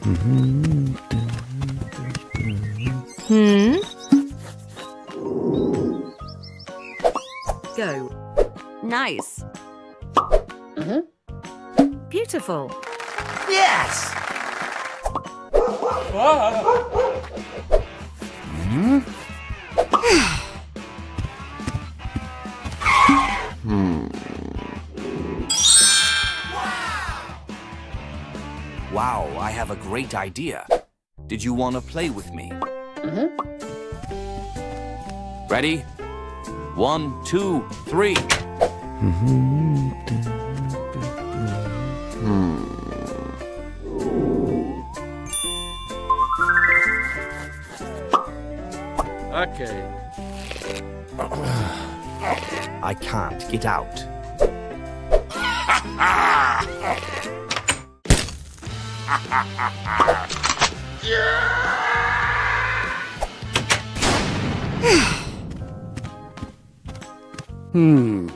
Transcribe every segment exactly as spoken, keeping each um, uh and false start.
Hmm? Go. Nice. Mm-hmm. Beautiful. Yes! Hmm? Hmm. Wow, I have a great idea. Did you want to play with me? Mm-hmm. Ready? One, two, three. Hmm. Okay. I can't get out. Hmm.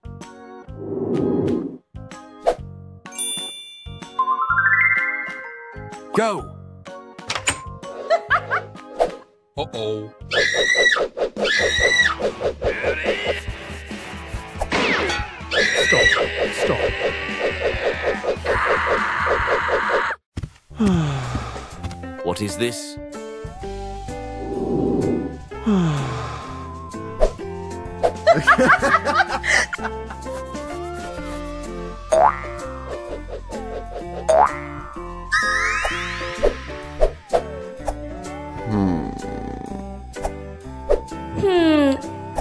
Go! Uh-oh. Stop. Stop. What is this? Hmm. Hmm.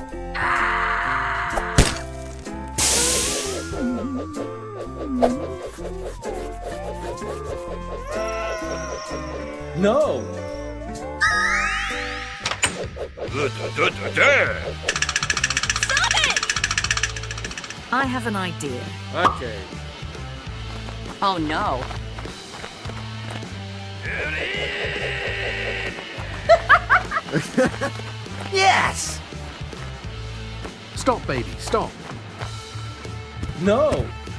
No. I have an idea. Okay. Oh no. Yes! Stop, baby, stop. No.